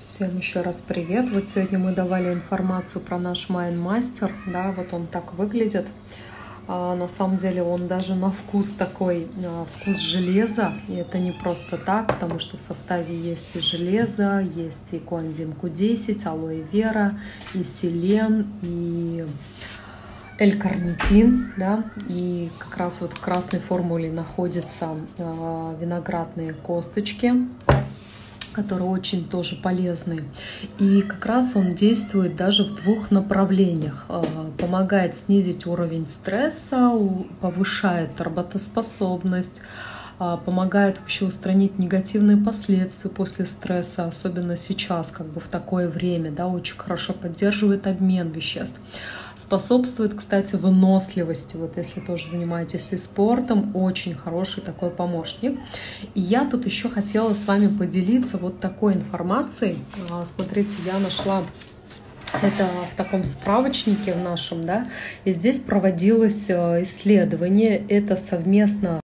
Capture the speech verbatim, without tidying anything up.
Всем еще раз привет. Вот сегодня мы давали информацию про наш Майндмастер. Да, вот он так выглядит. А, на самом деле он даже на вкус такой, а, вкус железа. И это не просто так, потому что в составе есть и железо, есть и коэнзим ку десять, алоэ вера, и селен, и L-карнитин, да, и как раз вот в красной формуле находятся э, виноградные косточки, которые очень тоже полезны. И как раз он действует даже в двух направлениях. Э, помогает снизить уровень стресса, повышает работоспособность, э, помогает вообще устранить негативные последствия после стресса, особенно сейчас, как бы в такое время, да, очень хорошо поддерживает обмен веществ. Способствует, кстати, выносливости. Вот если тоже занимаетесь и спортом, очень хороший такой помощник. И я тут еще хотела с вами поделиться вот такой информацией. Смотрите, я нашла это в таком справочнике в нашем, да, и здесь проводилось исследование. Это совместно